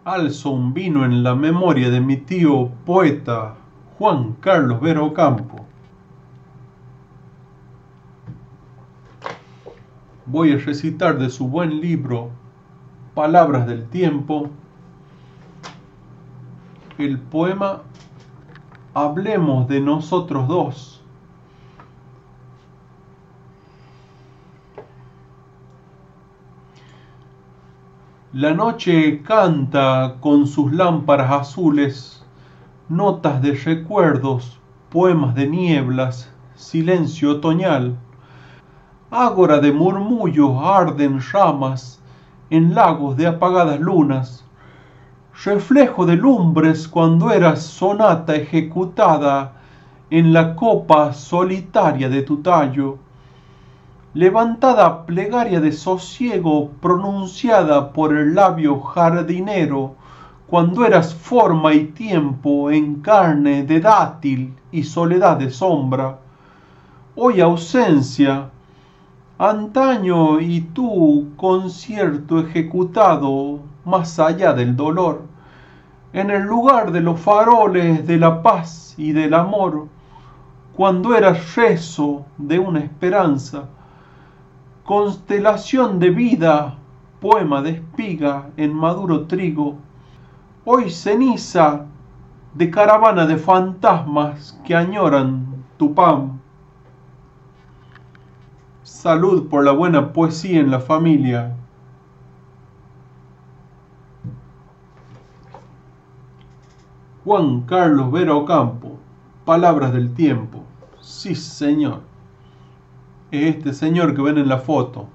Alzo un vino en la memoria de mi tío poeta Juan Carlos Vera Ocampo. Voy a recitar de su buen libro Palabras del Tiempo el poema Hablemos de nosotros dos. La noche canta con sus lámparas azules, notas de recuerdos, poemas de nieblas, silencio otoñal. Ágora de murmullos arden ramas en lagos de apagadas lunas. Reflejo de lumbres cuando eras sonata ejecutada en la copa solitaria de tu tallo. Levantada plegaria de sosiego pronunciada por el labio jardinero cuando eras forma y tiempo en carne de dátil y soledad de sombra. Hoy ausencia, antaño y tú concierto ejecutado más allá del dolor, en el lugar de los faroles de la paz y del amor, cuando eras rezo de una esperanza, constelación de vida, poema de espiga en maduro trigo, hoy ceniza de caravana de fantasmas que añoran tu pan. Salud por la buena poesía en la familia. Juan Carlos Vera Ocampo, Palabras del Tiempo. Sí, señor. Es este señor que ven en la foto.